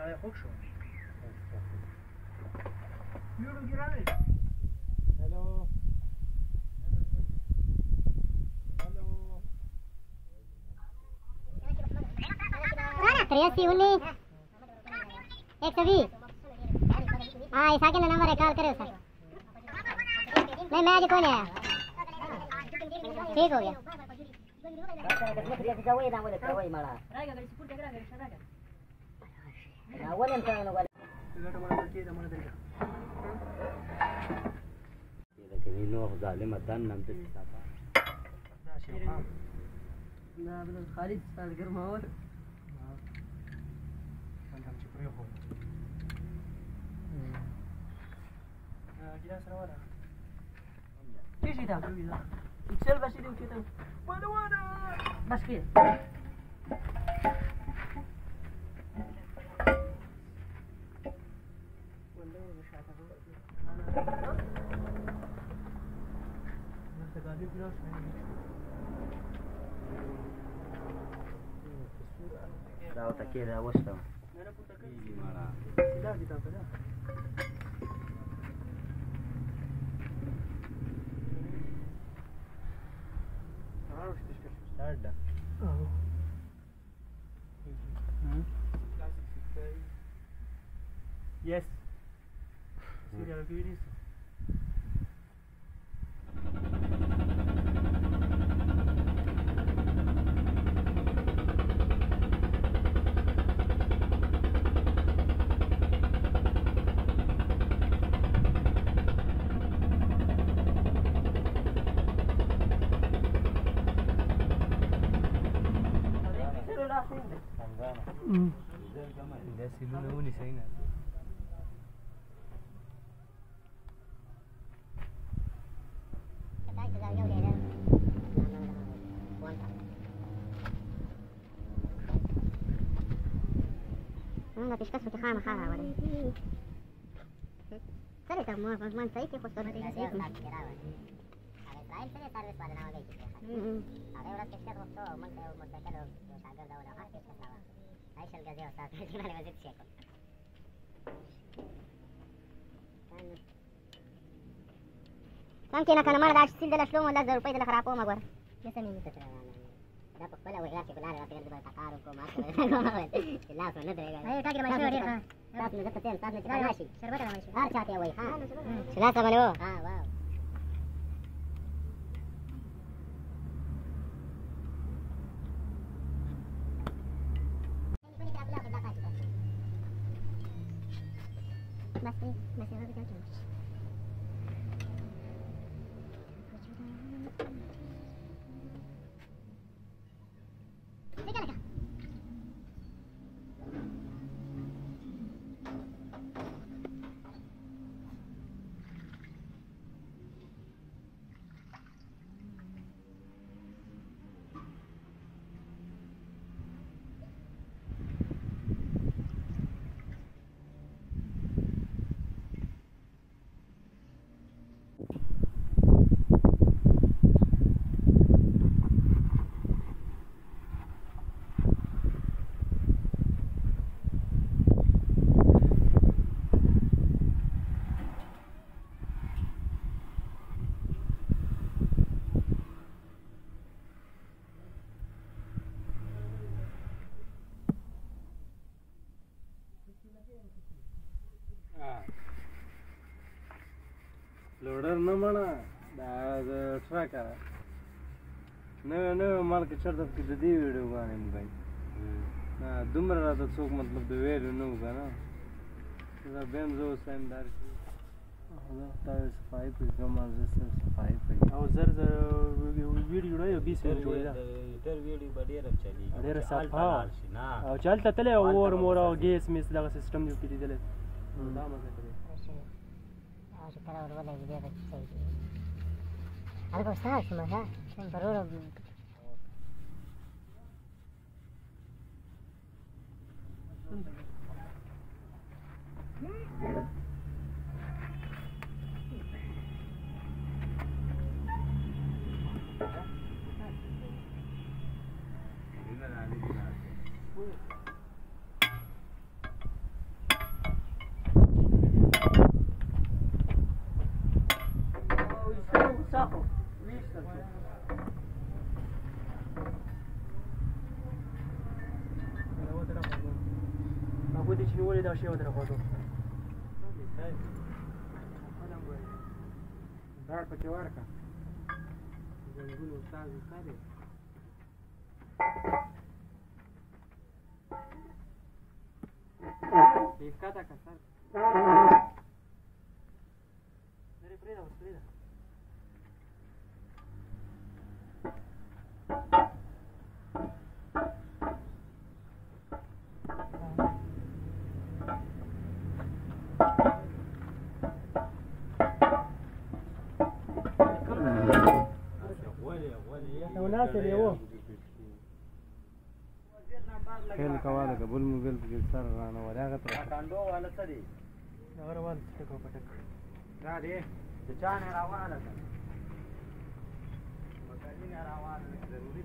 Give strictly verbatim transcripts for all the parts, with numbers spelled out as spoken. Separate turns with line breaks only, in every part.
سړی خوږ شو یوړم کې راغی هلو
तिरासी उन्नीस एक सौ बीस हाँ ईसा के नंबर है कॉल करो सर नहीं मैं आज कौन आया ठीक हो गया
خالد استاذ قرماول
गिलास रावाना
ايش ده يتسال بس يدي وكده وانا وانا بس كده
ولا مش هتاخد انت قاعد جلاس
دعوتك كده وسطهم
انا كنت
يجي معنا
لا كده كده
Start.
Oh.
Hmm?
Yes. Serial activities.
ده سيلونه وني سينا
ما فيش كسر تخامة خالها ولا سرت أمور بس ما نسيت يخص صوت إسرائيل سرت سرت بعد نوع جيت هذا ولا كشكل وصو من مستقل وشاغر ده ولا حاجة كشكل عايش الجزيرة وصارت ما لي مزيد شيء ممكن كان مرة داش سيل ده شلون ولا زر روبي ده خرابو ما قول يسمي متتر ده بقبله ويغير في كلها في قلب التقارب وما لا في ندري اي تاجر ما يسوي ها تاس من زتين تاس من ماشي شربتها ماشي ها شاتي وي ها ثلاثة مليون ها واو بس بس ما بتاكلش
loader न म्हणा ट्रक नवे नवे माल के चढ़ के दे वीडियो गाने में भाई ना दुमर रहा तो चौक मतलब दे वीडियो न होगा ना तो बेंजो सेंडर की هذا तार सफाई पे कमाल से सफाई पे
او زر زر ویډیو نه یو بیس جوړی دا
ډېر ویډیو باندې رب چلی
ډېر صفه او چلته تله اور مور او ګیس میس دا سیستم دی کې دیدل دا مزه کوي
عشان ترى ولا فيديو بس هذا بس ما ها كان ضروري
چې ولې دا شی ودرغوتو
داړ پکې ورکړه
زنګون استاد استاد یې کاته کا سر لري پرې دا پرې دا
ناصر یو خیل کواله قبول موبایل کې سر رانه ولاغه تر کاندو والا څه دی
هغه روان ټکو پټک
را دی د چا نه راواله مګر نه راواله ضروري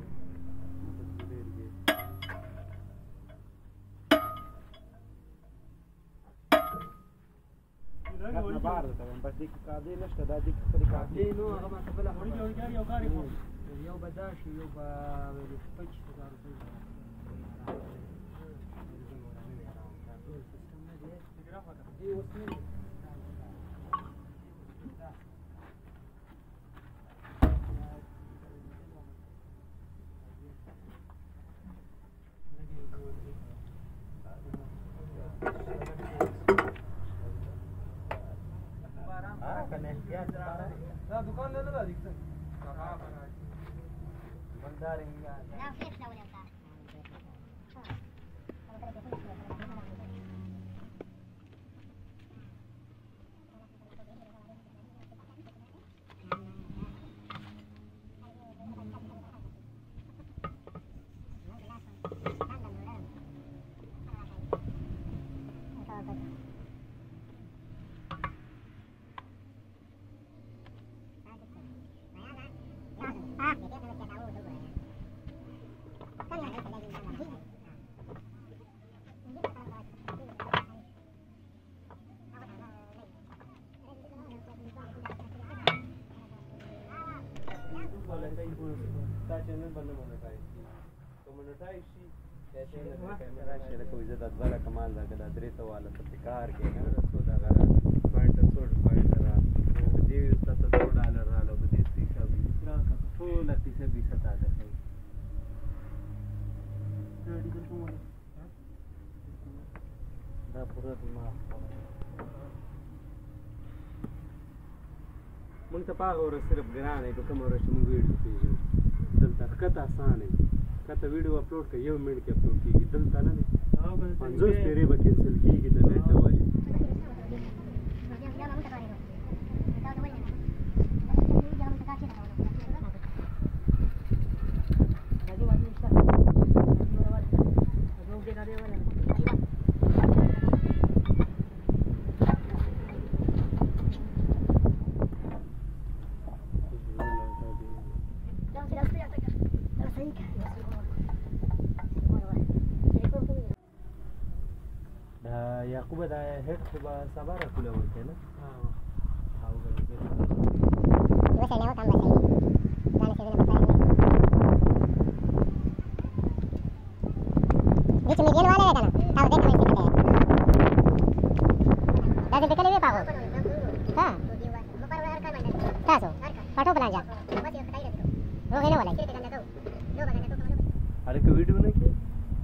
نه بار ته بس دې کا دې نشته دا دې په کا
دې نو هغه ما ته بل هوري جوړ کړی یو کاری کوم یو بداش یو په پچ هزار روپۍ دی اوس نه
دا دکان نه نه دیکته بندار اینجا
لا فيك لو ولا صار
چینل باندې مونټایز شي کوم مونټایز شي دا چینل د کیمرا شي کوم عزت ادواله کمال دا کدا درې ته والا په کار کې نه رسو دا غره پوینټ څوډ پوینټ را دې ستاسو څو ډالر رااله په دې څه شي راکا ټول تیسه بیس تا ده دا پورا ما مونږ ته پاغه ور صرف ګران دی کوم ور چې مونږ ویډیو پیژو دلته کته آسان دی کته ویډیو اپلوډ کړه یو منټ کې اپلوډ کیږي دلته نه دی پنځوس پیری به کینسل کیږي د نت د وجه یعقوب دا هیټ خو به سبا راکوله ورکړې نه او
وسه له وکم بس ځان څه نه پاره بیچ میں گیل والا ہے نا تاو دیکھ میں سکتے ہیں دا دې کله وی پاغو ها تاسو پټو بنا جا روغې نه ولا
अरे कोई वीडियो नहीं की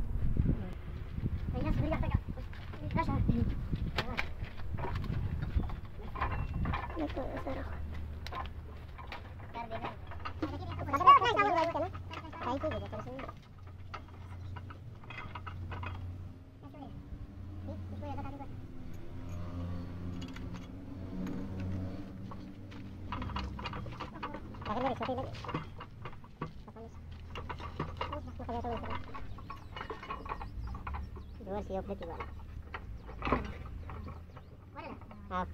Dua siap lagi bang. Ah.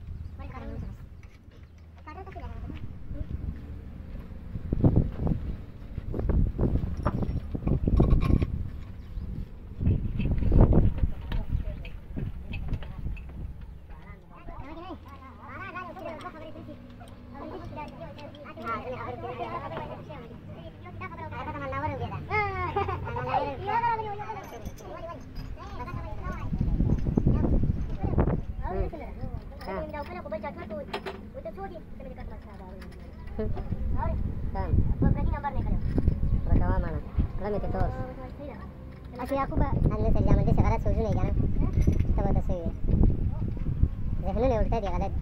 Kan. Berarti gambar nih kalian. Rekaman mana? Kalian itu terus. Asli aku ba, anda saya zaman itu sekarang susu nih kan? Kita batas sih. Jadi nih udah dia ada.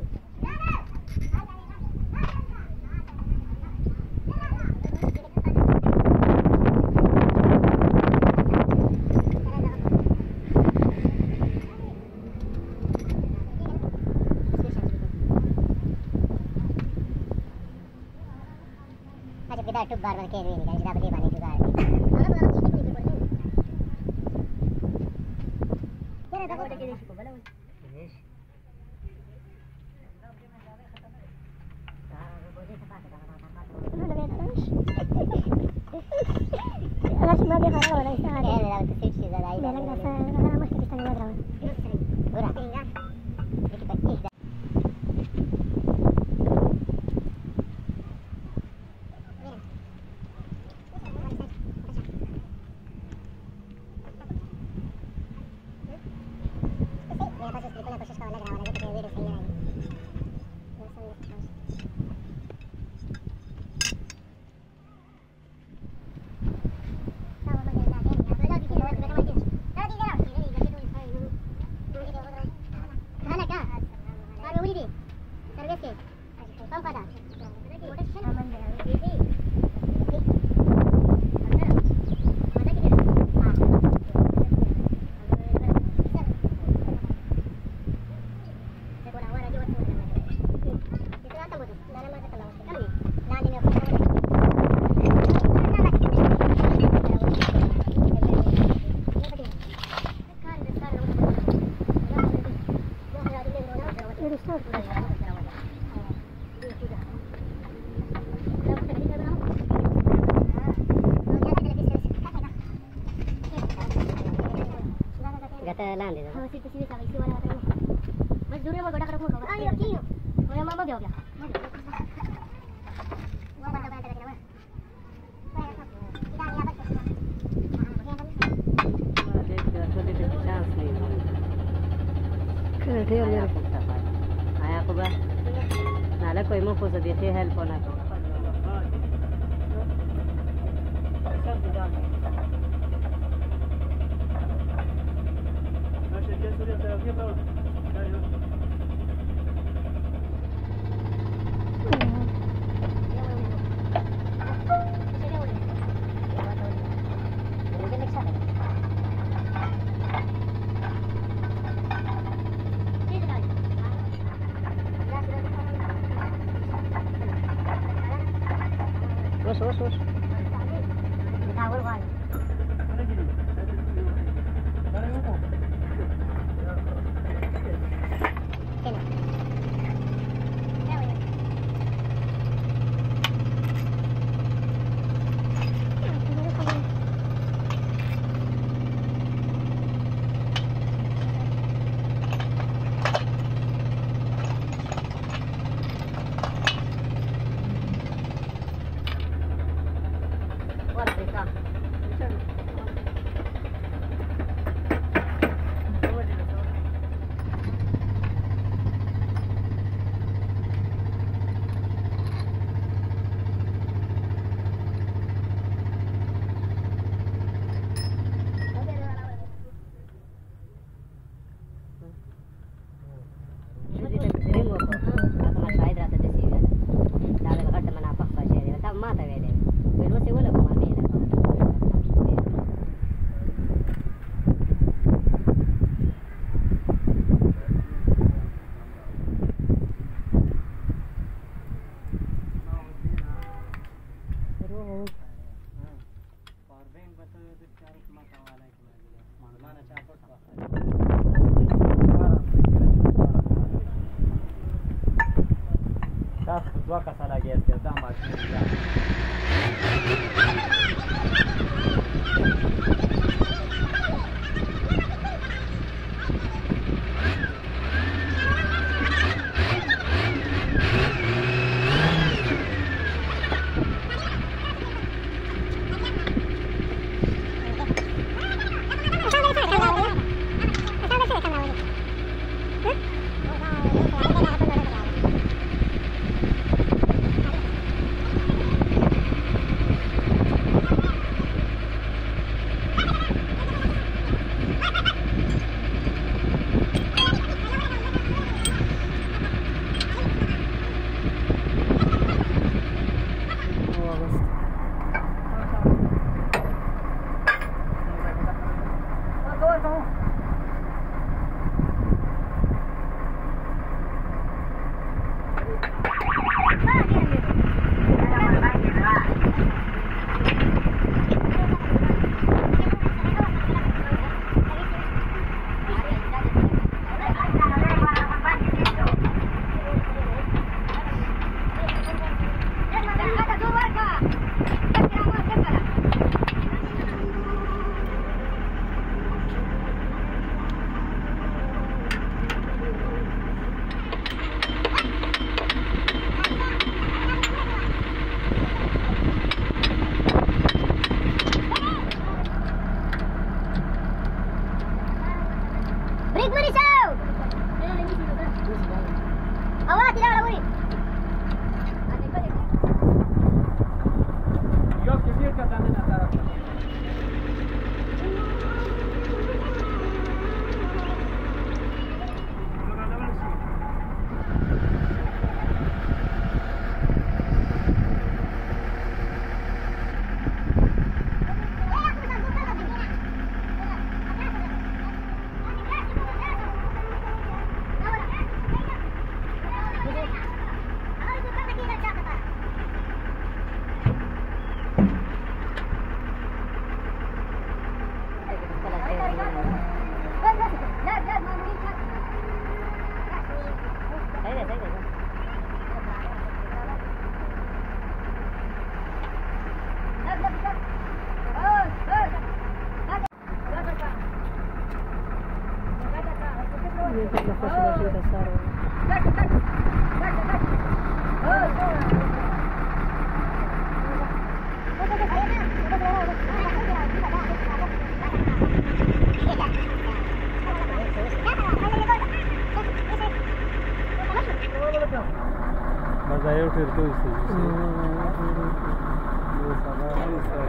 Kita tub bar bar kiri ini kan kita beli panik juga. Kalau belum sih beli boleh. Kira tak boleh kiri sih boleh. Yes. Alas ma dia kalau orang sana. Ya, dah tu sih sih dah. Dia lang nasa nasa mas kita tengah draw. Ora. Kita pergi. Lain itu. Masih kesini sampai sini mana terus. Mas dulu mau godak aku kau. Ayo kiyo. Mau mama dia dia. Mau pada pada kenapa? Kita lihat apa sih? Ada ada ada chance nih. Kira dia lihat apa? Ayah aku bah. Nala कोई मुझको से देते हेल्प होना तो Terus, terus, terus. Tawar kan. Dua kasa lagi ya, dah macam ni.
मजा आयो फिर तो इससे ये सामान इसका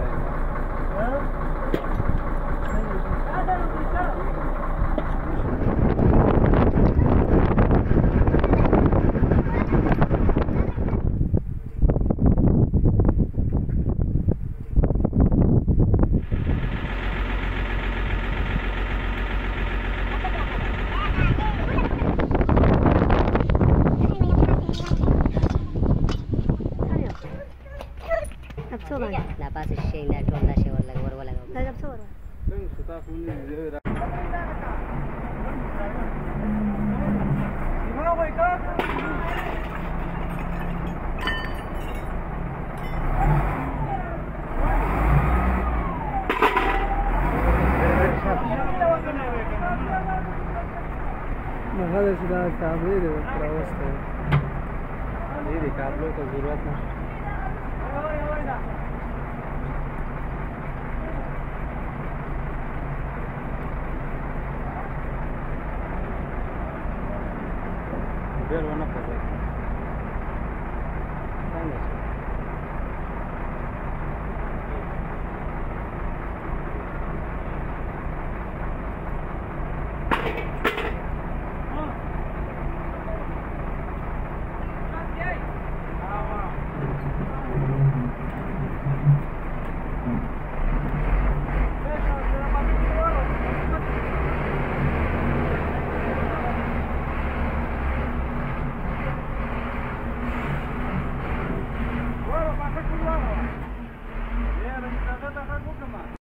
Dapat sih nggak tuh nggak sih warna warna warna. Nggak tuh warna.
Kan sudah punya dia. Gimana boy kak? Mahal sudah kami deh terus. Ini di kabel ke jurut.